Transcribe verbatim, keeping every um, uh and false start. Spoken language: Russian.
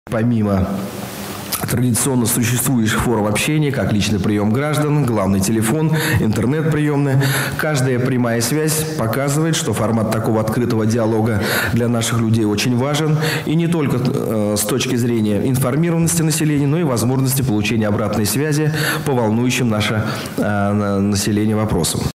Помимо традиционно существующих форм общения, как личный прием граждан, главный телефон, интернет-приемная, каждая прямая связь показывает, что формат такого открытого диалога для наших людей очень важен. И не только э, с точки зрения информированности населения, но и возможности получения обратной связи по волнующим наше э, население вопросам.